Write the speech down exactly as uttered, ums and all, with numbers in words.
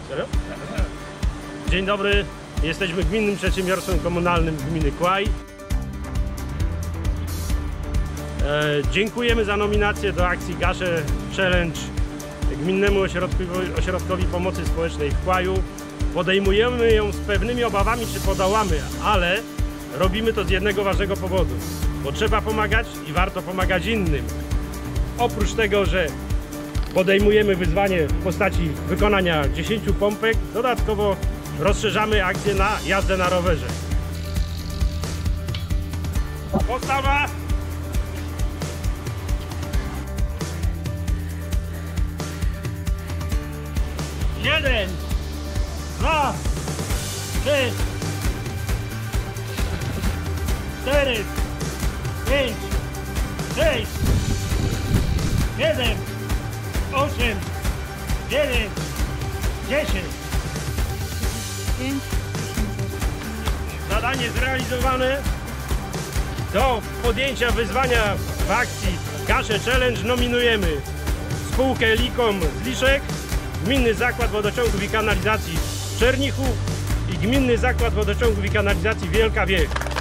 Serio? Dzień dobry, jesteśmy Gminnym Przedsiębiorstwem Komunalnym Gminy Kłaj. E, dziękujemy za nominację do akcji Gasze Challenge Gminnemu Ośrodkowi, Ośrodkowi Pomocy Społecznej w Kłaju. Podejmujemy ją z pewnymi obawami, czy podołamy, ale robimy to z jednego ważnego powodu, bo trzeba pomagać i warto pomagać innym. Oprócz tego, że podejmujemy wyzwanie w postaci wykonania dziesięciu pompek, dodatkowo rozszerzamy akcję na jazdę na rowerze. Postawa! Jeden, dwa, trzy, cztery, pięć, sześć, siedem, osiem, dziewięć, dziesięć. Zadanie zrealizowane. Do podjęcia wyzwania w akcji Gasze Challenge nominujemy spółkę Likom z Liszek, Gminny Zakład Wodociągów i Kanalizacji Czernichów i Gminny Zakład Wodociągów i Kanalizacji Wielka Wieś.